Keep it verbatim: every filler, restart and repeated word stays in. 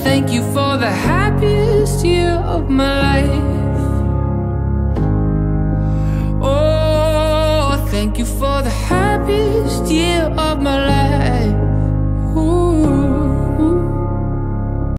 thank you for the happiest year of my life. Oh, thank you for the happiest year of my life.